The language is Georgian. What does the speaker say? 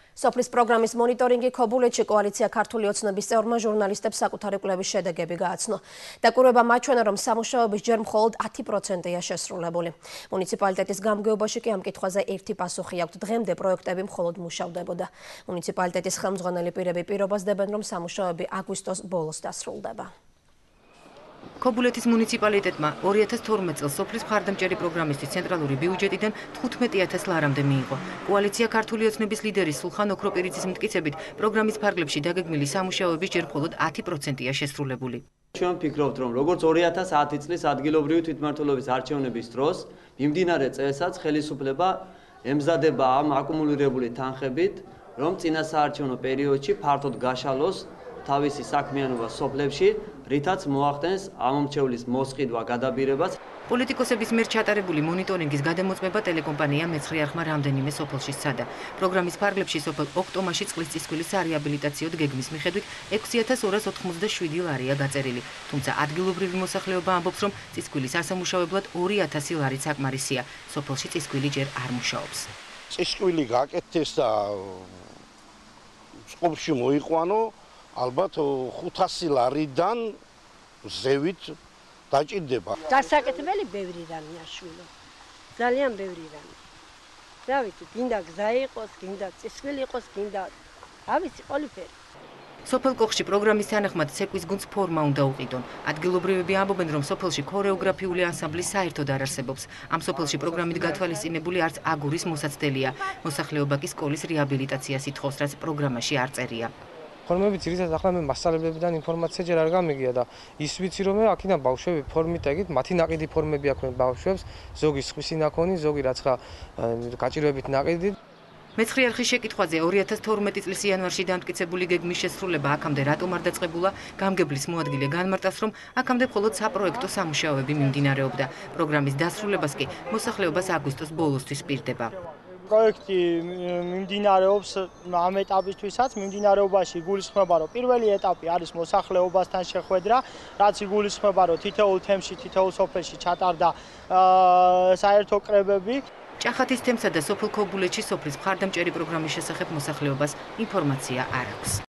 სოფლის პროგრამის მონიტორინგი ქობულეთში კოალიცია ქართული ოცნების წევრმა ჟურნალისტებს საკუთარი კვლევის შედეგები გააცნო. დაკვირვება მაჩვენა, რომ სამუშაოების ჯერ მხოლოდ 10%-ია შესრულებული. მუნიციპალიტეტის გამგეობაში კი ამ კითხვაზე ერთი პასუხი აქვს. დღემდე პროექტები მხოლოდ მუშავდებოდა. მუნიციპალიტეტის ხელმძღვანელი პირები პირობას დებენ, რომ სამუშაოები აგვისტოს ბოლოს დასრულდება. ქობულეთის მუნიციპალიტეტმა 2012 წელს სოფლის მხარდამჭერი პროგრამისთვის ცენტრალური ბიუჯეტიდან 15,000 ლარამდე მიიღო. კოალიცია ქართული ოცნების ლიდერის სულხან ოქროპირიძის მტკიცებით, პროგრამის ფარგლებში დაგეგმილი სამუშაოების ჯერ მხოლოდ 10%-ია შესრულებული. ჩვენ ვფიქრობთ, რომ როგორც 2010 წლის ადგილობრივი თვითმმართველობის არჩევნების დროს მიმდინარე წესაც ხელისუფლება ემზადება ამ აკუმულირებული თანხებით, რომ წინასაარჩევნო პერიოდში ფართოდ გაშალოს თავისი საქმიანობა სოფლებში, რითაც მოახდენს ამომრჩევლის მოსყიდვა, გადაბირებას. პოლიტიკოსების მიერ ჩატარებული მონიტორინგის გადამოწმება ტელეკომპანია მეცხრე არხმა რამდენიმე სოფელში სცადა. პროგრამის ფარგლებში სოფელ ოქტომაში წყლის წისქვილის სარეაბილიტაციო გეგმის მიხედვით 6,287 ლარია გაწერილი. თუმცა ადგილობრივი მოსახლეობა ამბობს, რომ წისქვილის ასამუშავებლად 2,000 ლარით საკმარისია. სოფელში წისქვილი ჯერ არ მუშაობს. წისქვილი გაკეთდეს და წყობაში მოიყვანო, ალბათ 500 ლარიდან ზევით დაჭირდება. დასაკეთებელი ბევრი რამეა შვილო. ძალიან ბევრი რამე. რა ვიცი, გინდა გზა იყოს, გინდა წისქვილი იყოს, გინდა რა ვიცი, ყველაფერი. სოფელ კოხში პროგრამის თანახმად ცეკვის გუნდს ფორმა უნდა უყიდონ. ადგილობრივები ამბობენ, რომ სოფელში ქორეოგრაფიული ანსამბლი საერთოდ არ არსებობს. ამ სოფელში პროგრამით გათვალისწინებული არც აგურის მოსაცდელია. მოსახლეობა კი სკოლის რეაბილიტაციას ითხოვს, რაც პროგრამაში არ წერია. ფორმები ძირითადად ახლა მე მასწავლებლებიდან ინფორმაცია ჯერ არ გამიგია და ის ვიცი რომ აქედან ბავშვები ფორმით ეგით მათი ნაყიდი ფორმები აქვენ ბავშვებს, ზოგი სხვისი ნაკონი, ზოგი რაცხა გაჭირვებით ნაყიდი. მეცხრე არხის შეკითხვაზე 2012 წლის იანვარში დამტკიცებული გეგმის შესრულება აქამდე რატომ არ დაწყებულა, გამგებლის მოადგილე განმარტავს, რომ აქამდე მხოლოდ საპროექტო სამუშაოები მიმდინარეობდა. პროგრამის დასრულებას კი მოსახლეობას აგვისტოს ბოლოსთვის პირდება. პროექტი მიმდინარეობს ამ ეტაპისთვისაც, მიმდინარეობაში გულისხმობა, რომ პირველი ეტაპი არის მოსახლეობასთან შეხვედრა, რაც იგულისხმება, რომ თითოეულ თემში, თითოეულ სოფელში ჩატარდა საერთო კრებები. ჭახათის თემსა და სოფელ ქობულეთში სოფლის მხარდამჭერი პროგრამის შესახებ მოსახლეობას ინფორმაცია არ აქვს.